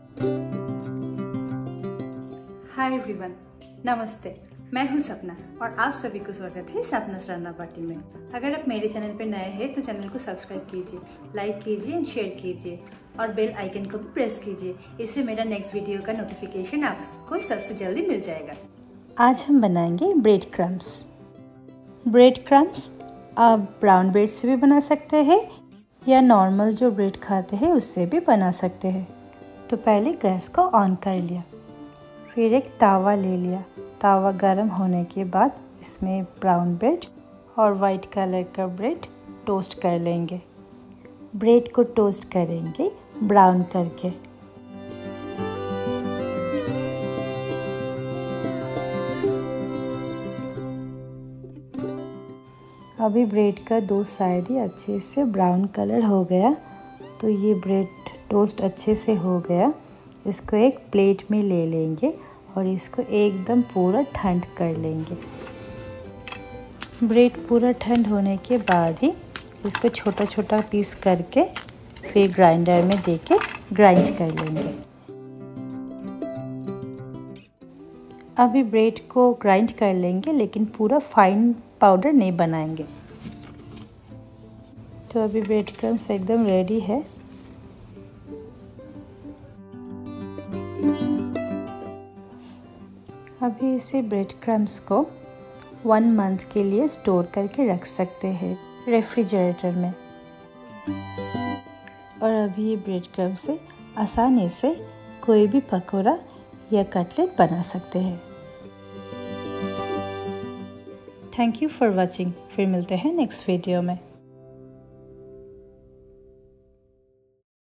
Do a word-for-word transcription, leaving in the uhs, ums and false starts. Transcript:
Hi everyone, नमस्ते। मैं हूं सपना और आप सभी को स्वागत है सपना सरना पार्टी में। अगर आप मेरे चैनल पर नए हैं तो चैनल को सब्सक्राइब कीजिए, लाइक कीजिए एंड शेयर कीजिए और बेल आइकन को भी प्रेस कीजिए। इससे मेरा नेक्स्ट वीडियो का नोटिफिकेशन आपको सबसे जल्दी मिल जाएगा। आज हम बनाएंगे ब्रेड क्रम्स। ब्रेड क्रम्स आप ब्राउन ब्रेड से भी बना सकते हैं या नॉर्मल जो ब्रेड खाते हैं उससे भी बना सकते हैं। तो पहले गैस को ऑन कर लिया, फिर एक तावा ले लिया। तावा गर्म होने के बाद इसमें ब्राउन ब्रेड और वाइट कलर का ब्रेड टोस्ट कर लेंगे। ब्रेड को टोस्ट करेंगे ब्राउन करके। अभी ब्रेड का दो साइड ही अच्छे से ब्राउन कलर हो गया, तो ये ब्रेड टोस्ट अच्छे से हो गया। इसको एक प्लेट में ले लेंगे और इसको एकदम पूरा ठंड कर लेंगे। ब्रेड पूरा ठंड होने के बाद ही इसको छोटा छोटा पीस करके फिर ग्राइंडर में देके ग्राइंड कर लेंगे। अभी ब्रेड को ग्राइंड कर लेंगे, लेकिन पूरा फाइन पाउडर नहीं बनाएंगे। तो अभी ब्रेड क्रम्स एकदम रेडी है। अभी इसे ब्रेड क्रम्स को वन मंथ के लिए स्टोर करके रख सकते हैं रेफ्रिजरेटर में। और अभी ये ब्रेड क्रम्स से आसानी से कोई भी पकौड़ा या कटलेट बना सकते हैं। Thank you for watching. फिर मिलते हैं नेक्स्ट वीडियो में।